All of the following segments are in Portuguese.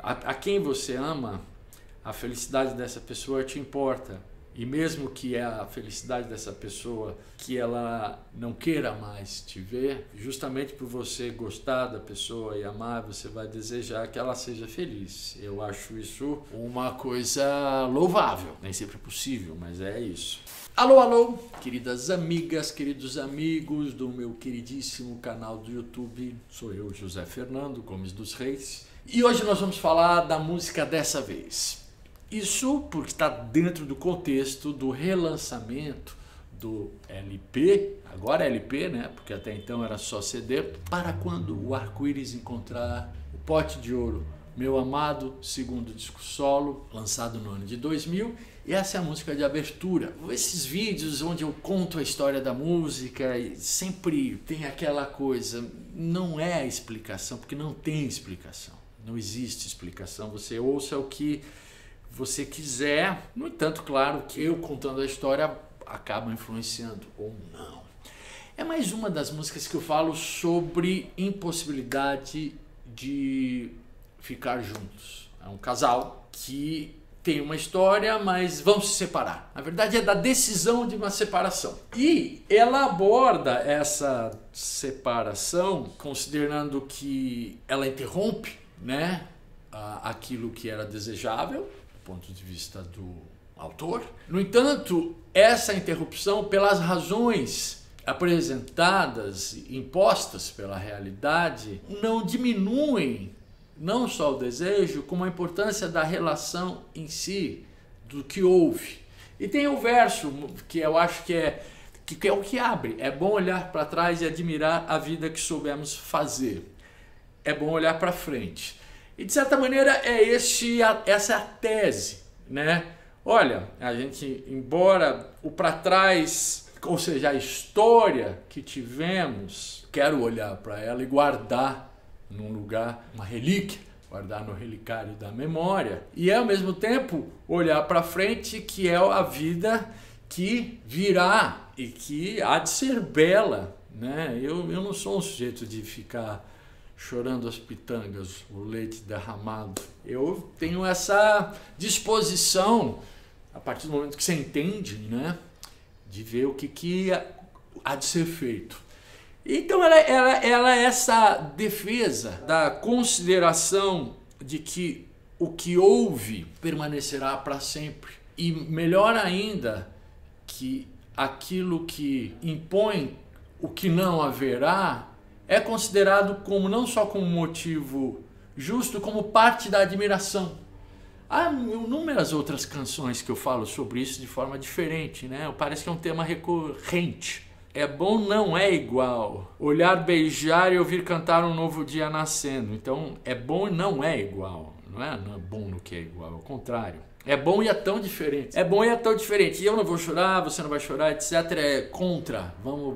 A quem você ama, a felicidade dessa pessoa te importa. E mesmo que a felicidade dessa pessoa, que ela não queira mais te ver, justamente por você gostar da pessoa e amar, você vai desejar que ela seja feliz. Eu acho isso uma coisa louvável. Nem sempre é possível, mas é isso. Alô, alô, queridas amigas, queridos amigos do meu queridíssimo canal do YouTube. Sou eu, José Fernando Gomes dos Reis. E hoje nós vamos falar da música Dessa Vez. Isso porque está dentro do contexto do relançamento do LP, agora é LP, né? Porque até então era só CD, Para Quando o Arco-Íris Encontrar o Pote de Ouro, meu amado segundo disco solo, lançado no ano de 2000, e essa é a música de abertura. Esses vídeos onde eu conto a história da música, e sempre tem aquela coisa, não é a explicação, porque não tem explicação, não existe explicação, você ouça o que você quiser. No entanto, claro que eu contando a história acaba influenciando ou não. É mais uma das músicas que eu falo sobre impossibilidade de ficar juntos. É um casal que tem uma história, mas vão se separar. Na verdade é da decisão de uma separação. E ela aborda essa separação considerando que ela interrompe, né, aquilo que era desejável, ponto de vista do autor. No entanto, essa interrupção, pelas razões apresentadas, impostas pela realidade, não diminuem não só o desejo, como a importância da relação em si, do que houve. E tem o verso que eu acho que é o que abre. É bom olhar para trás e admirar a vida que soubemos fazer. É bom olhar para frente. E de certa maneira essa é a tese, né? Olha, a gente, embora o para trás, ou seja, a história que tivemos, quero olhar para ela e guardar num lugar, uma relíquia, guardar no relicário da memória. E ao mesmo tempo olhar para frente, que é a vida que virá e que há de ser bela, né? Eu não sou um sujeito de ficar chorando as pitangas, o leite derramado. Eu tenho essa disposição, a partir do momento que você entende, né, de ver o que há de ser feito. Então ela é essa defesa da consideração de que o que houve permanecerá para sempre. E melhor ainda, que aquilo que impõe o que não haverá é considerado como não só como motivo justo, como parte da admiração. Há inúmeras outras canções que eu falo sobre isso de forma diferente, né? Parece que é um tema recorrente. É bom não é igual. Olhar, beijar e ouvir cantar um novo dia nascendo. Então, é bom e não é igual. Não é bom no que é igual, ao contrário. É bom e é tão diferente. É bom e é tão diferente. E eu não vou chorar, você não vai chorar, etc. É contra. Não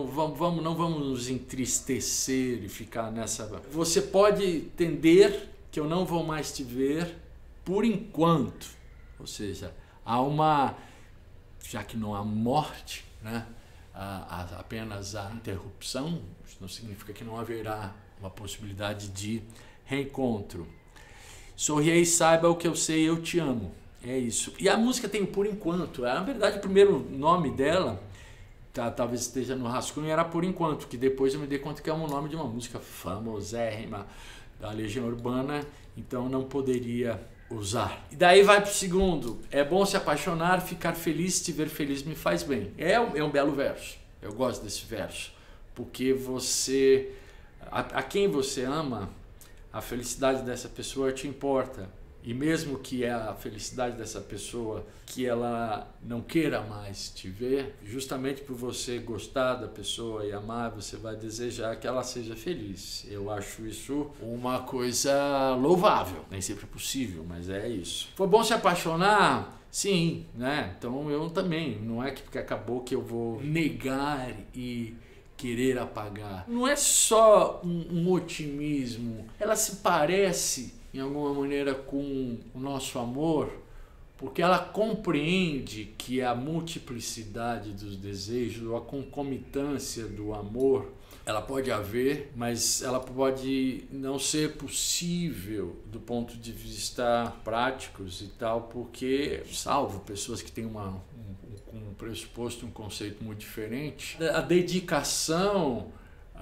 vamos nos entristecer e ficar nessa. Você pode entender que eu não vou mais te ver por enquanto. Ou seja, há uma. Já que não há morte, né? Há apenas a interrupção, isso não significa que não haverá uma possibilidade de reencontro. Sorria e saiba o que eu sei, eu te amo. É isso. E a música tem Por Enquanto. Na verdade, o primeiro nome dela, talvez esteja no rascunho, era Por Enquanto, que depois eu me dei conta que é um nome de uma música famosérrima da Legião Urbana, então não poderia usar. E daí vai pro segundo. É bom se apaixonar, ficar feliz, te ver feliz me faz bem. É um belo verso. Eu gosto desse verso. Porque você... A quem você ama, a felicidade dessa pessoa te importa. E mesmo que a felicidade dessa pessoa, que ela não queira mais te ver, justamente por você gostar da pessoa e amar, você vai desejar que ela seja feliz. Eu acho isso uma coisa louvável. Nem sempre é possível, mas é isso. Foi bom se apaixonar? Sim, né? Então eu também. Não é que acabou que eu vou negar e querer apagar. Não é só um otimismo. Ela se parece em alguma maneira com o nosso amor, porque ela compreende que a multiplicidade dos desejos, a concomitância do amor, ela pode haver, mas ela pode não ser possível do ponto de vista práticos e tal, porque, salvo pessoas que têm um pressuposto, um conceito muito diferente, a dedicação,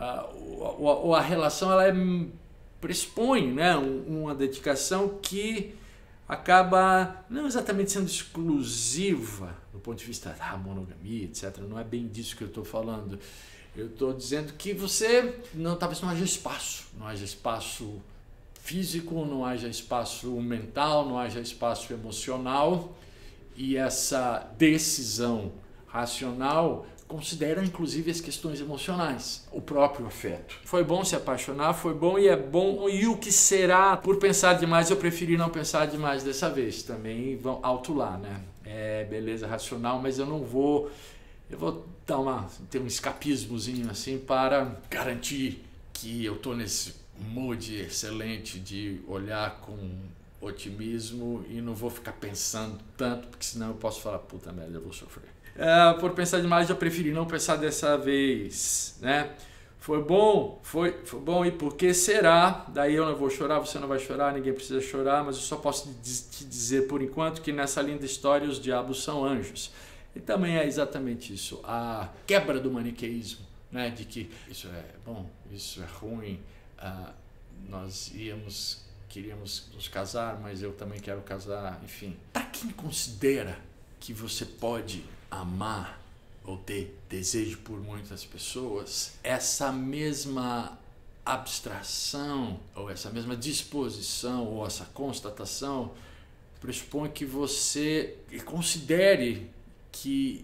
a relação, ela pressupõe, né, uma dedicação que acaba não exatamente sendo exclusiva do ponto de vista da monogamia, etc. Não é bem disso que eu estou falando. Eu estou dizendo que talvez não haja espaço físico, não haja espaço mental, não haja espaço emocional, e essa decisão racional considera inclusive as questões emocionais, o próprio afeto. Foi bom se apaixonar, foi bom, e é bom, e o que será? Por pensar demais, eu preferi não pensar demais dessa vez. Também vão alto lá, né? É beleza racional, mas eu vou ter um escapismozinho assim para garantir que eu tô nesse mood excelente de olhar com otimismo e não vou ficar pensando tanto, porque senão eu posso falar, puta merda, eu vou sofrer. Por pensar demais, eu preferi não pensar dessa vez, né? Foi bom, e por que será? Daí eu não vou chorar, você não vai chorar, ninguém precisa chorar, mas eu só posso te dizer por enquanto que nessa linda história os diabos são anjos. E também é exatamente isso, a quebra do maniqueísmo, né? De que isso é bom, isso é ruim, nós queríamos nos casar, mas eu também quero casar, enfim. Para quem considera que você pode amar ou ter desejo por muitas pessoas, essa mesma abstração, ou essa mesma disposição, ou essa constatação, pressupõe que você considere que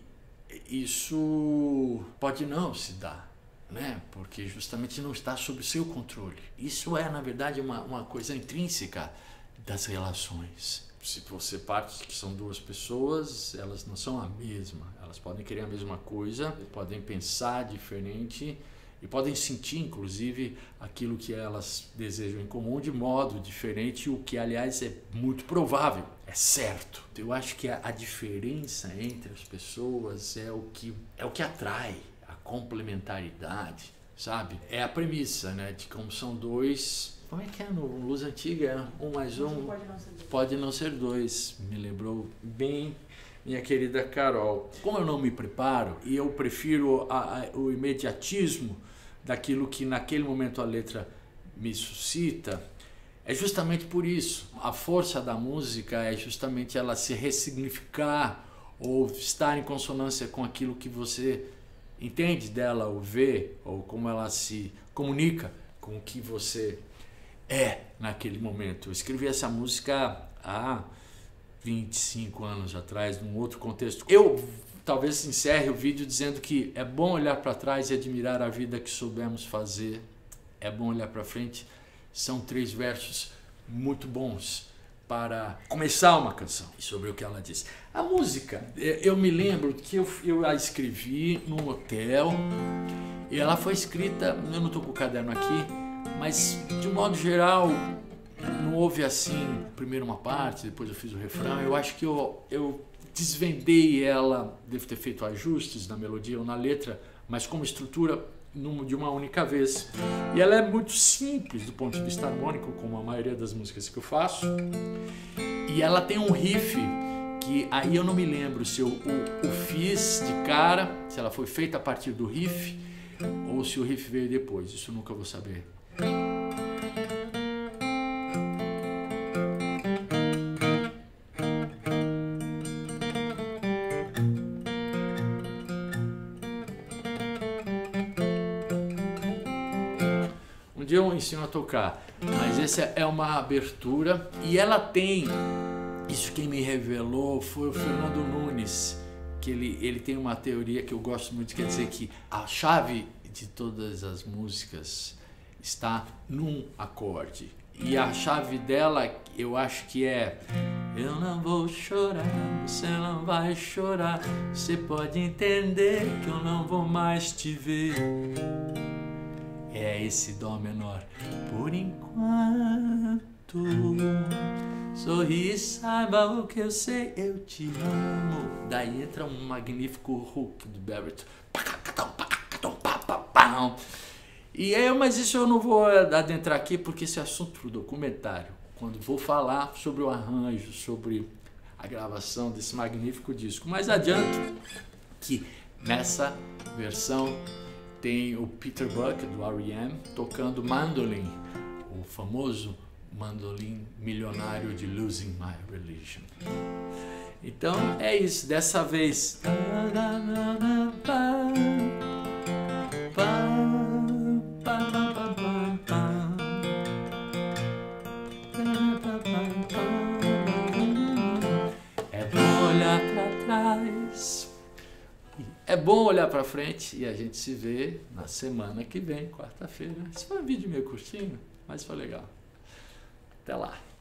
isso pode não se dar, né? Porque justamente não está sob seu controle. Isso é, na verdade, uma coisa intrínseca das relações. Se você parte que são duas pessoas, elas não são a mesma. Elas podem querer a mesma coisa, podem pensar diferente e podem sentir, inclusive, aquilo que elas desejam em comum de modo diferente, o que, aliás, é muito provável, é certo. Eu acho que a diferença entre as pessoas é o que atrai, a complementaridade, sabe? É a premissa, né, de como são dois. Como é que é no Luz Antiga? 1 mais 1 pode não ser 2. Me lembrou bem minha querida Carol. Como eu não me preparo e eu prefiro o imediatismo daquilo que naquele momento a letra me suscita, é justamente por isso. A força da música é justamente ela se ressignificar ou estar em consonância com aquilo que você entende dela ou vê, ou como ela se comunica com o que você naquele momento. Eu escrevi essa música há 25 anos atrás, num outro contexto. Eu talvez encerre o vídeo dizendo que é bom olhar para trás e admirar a vida que soubemos fazer. É bom olhar para frente. São 3 versos muito bons para começar uma canção. E sobre o que ela diz. A música, eu me lembro que eu a escrevi num hotel e ela foi escrita, eu não estou com o caderno aqui, mas, de um modo geral, não houve assim, primeiro uma parte, depois eu fiz o refrão. Eu acho que eu desvendei ela, devo ter feito ajustes na melodia ou na letra, mas como estrutura de uma única vez. E ela é muito simples do ponto de vista harmônico, como a maioria das músicas que eu faço. E ela tem um riff que aí eu não me lembro se eu o fiz de cara, se ela foi feita a partir do riff, ou se o riff veio depois. Isso eu nunca vou saber. Um dia eu ensino a tocar, mas essa é uma abertura e ela tem, isso quem me revelou foi o Fernando Nunes, que ele tem uma teoria que eu gosto muito, quer dizer que a chave de todas as músicas está num acorde. E a chave dela, eu acho que é: eu não vou chorar, você não vai chorar, você pode entender que eu não vou mais te ver. É esse dó menor. Por enquanto, sorri e saiba o que eu sei, eu te amo. Daí entra um magnífico hook do Barrett. Mas isso eu não vou adentrar aqui porque esse é assunto para o documentário. Quando vou falar sobre o arranjo, sobre a gravação desse magnífico disco. Mas adianto que nessa versão tem o Peter Buck do R.E.M. tocando mandolin, o famoso mandolim milionário de Losing My Religion. Então é isso, dessa vez. É bom olhar para trás, é bom olhar para frente e a gente se vê na semana que vem, quarta-feira. Esse foi um vídeo meio curtinho, mas foi legal. Até lá.